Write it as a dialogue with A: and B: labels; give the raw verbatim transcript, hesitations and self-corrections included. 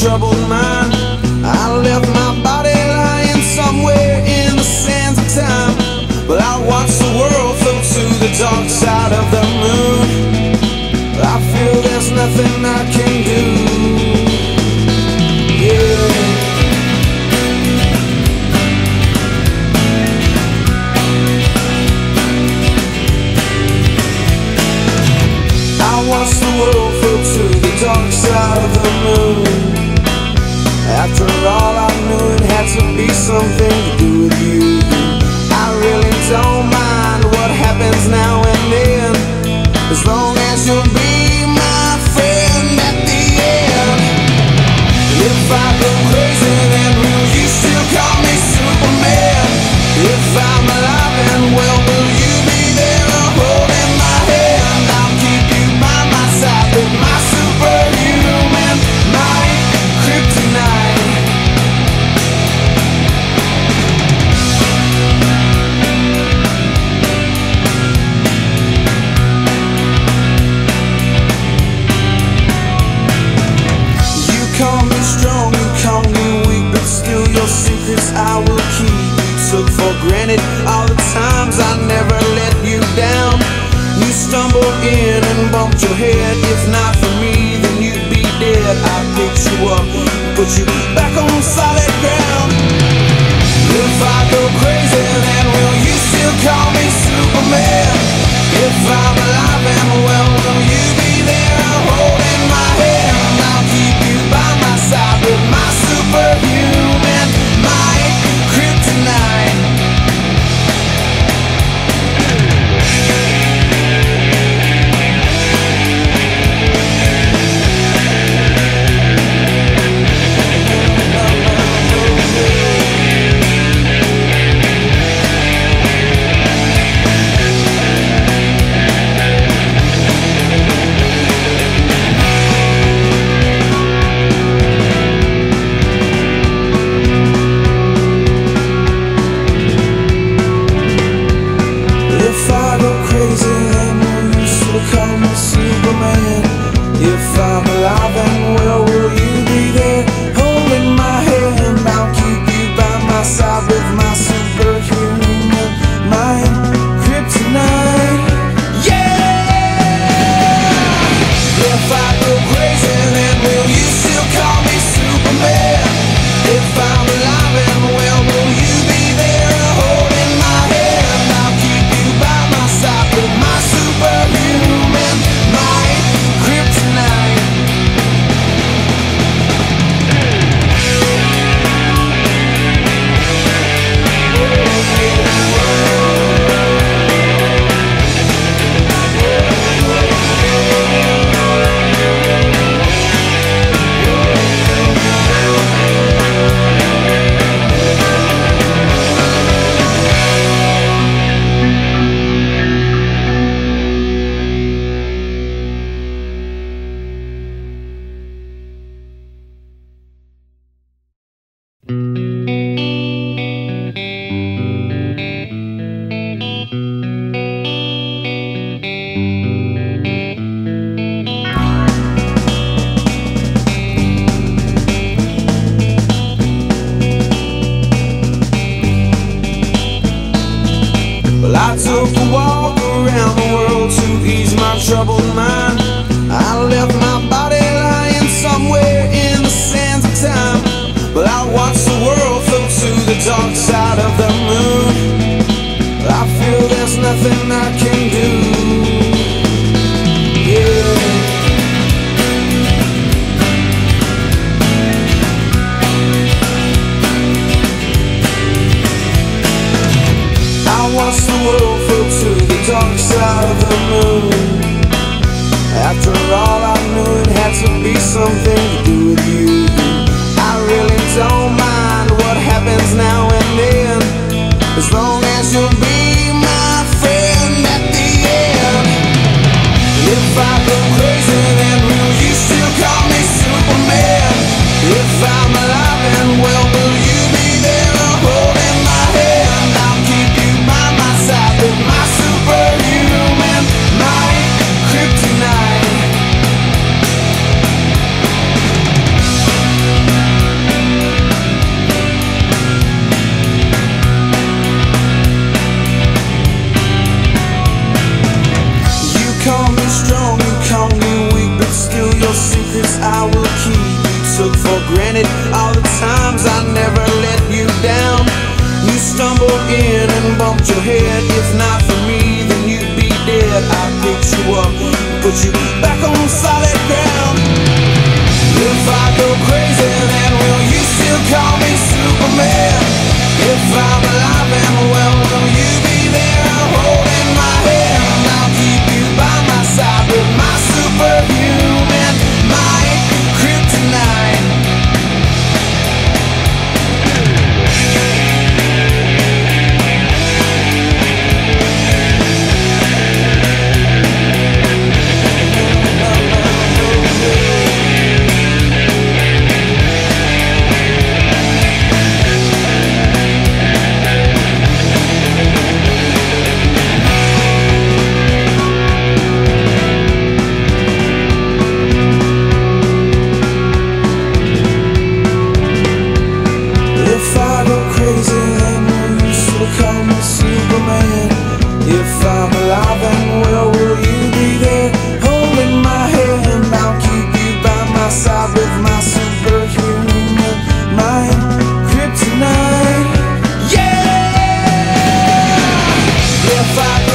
A: troubled mind. I left my body lying somewhere in the sands of time, but I watched the world float to the dark side of the moon. I feel there's nothing I can do. Yeah. I watched the world float to the dark side of the moon. After all, I knew it had to be something to do with you. I really don't mind what happens now and then, as long as you'll be my friend at the end. If I go crazy, then will you still call me Superman? If I'm alive and well, will you be there holding my hand? I'll keep you by my side with my superhuman might, kryptonite. You call me strong, you call me weak, but still your secrets I will keep. You took for granted all the times I never let you down. You stumbled in and bumped your head. If not for me, then you'd be dead. I picked you up, put you back on solid ground. If I go crazy, then will you still call me Superman? If I'm alive and well, will you be there holding my hand? I'll keep you by my side with my superhuman might, kryptonite. If I go crazy, then will you still call me Superman? If I'm alive and well, will you be there holding my hand? I'll keep you by my side with my superhuman mind, kryptonite. Yeah! If I go crazy, then will you still call me Superman? If I'm alive and well, will you be there holding my hand? I'll keep you by my side with my superhuman might, kryptonite. Well, I took a walk around the world to ease my troubled mind. I left my body lying somewhere in the sands of time, but I watched the world float to the dark side of the moon. I feel there's nothing I can do. Yeah. I watched the world float to the dark side of the moon. After all, I knew it had to be something to do with you. I really don't mind what happens now and then, as long as you'll be my friend at the end. If I go crazy, then will you still call me Superman? If I'm alive and well, will you be there holding my hand? I'll keep you by my side with my superhuman might, kryptonite. you back on solid ground. If I go crazy, then will you still call me Superman? If I'm alive and well, will you be there holding my hand? I'll keep you by my side with my superhuman mind, kryptonite. If I go crazy, then will you still call me Superman? If I'm alive and well, will you be there holding my hand? I'll keep you by my side with my superhuman mind, kryptonite. Yeah! If I